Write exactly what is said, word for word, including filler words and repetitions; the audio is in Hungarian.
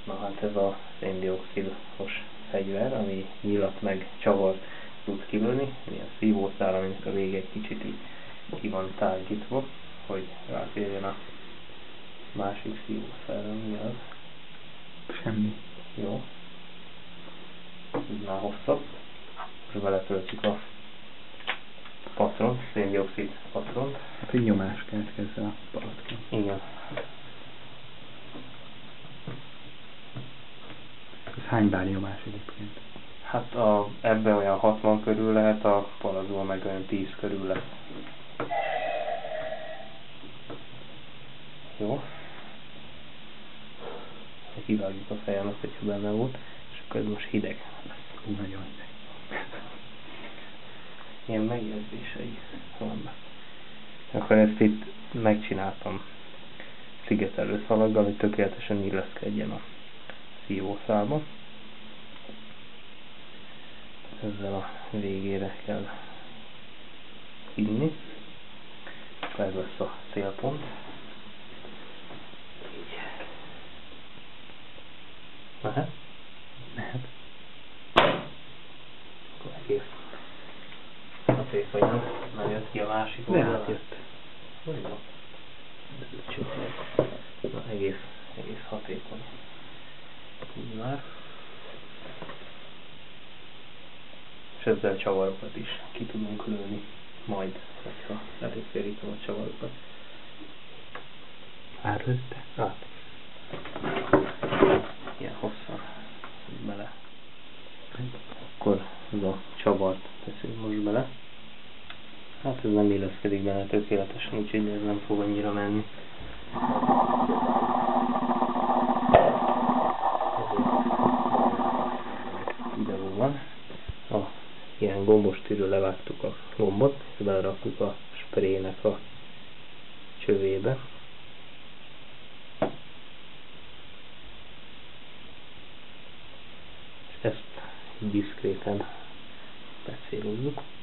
Na hát ez a széndioxidos fegyver, ami nyilat meg csavart tud kilőni, ilyen szívószál, aminek a vége egy kicsit így ki van tágítva, hogy rátérjen a másik szívószálra, mi az? Semmi. Jó. Már hosszabb. Most beletöltjük a patront, széndioxid patront. Hát, hogy nyomás keletkezzen a palackon. Igen. Ez hány bár nyomás egyébként? Hát a, ebbe olyan hatvan körül lehet, a palacból meg olyan tíz körül lesz. Jó. Kivágjuk a fejemet, hogyha benne volt, és akkor ez most hideg lesz. Nagyon hideg. Ilyen megjegyzései vannak. Akkor ezt itt megcsináltam szigetelő szalaggal, hogy tökéletesen illeszkedjen a szívószálba. Ezzel a végére kell hinni. Ez lesz a célpont. Így. Mehet? Mehet. Akkor egész hatékonyan nem jött ki a másik De oldalra. átjött. Hogy van? Na, egész, egész hatékony. Így már. És ezzel csavarokat is ki tudunk lőni majd, hogyha eltérítem a csavarokat. Árlőtte? Át. Ilyen hosszan bele. Akkor ez a csavart teszünk most bele. Hát ez nem illeszkedik benne tökéletesen, úgyhogy ez nem fog annyira menni. Videó van. A ilyen gombos tűről levágtuk a gombot, és beleraktuk a sprének a csövébe. És ezt diszkréten becélozzuk.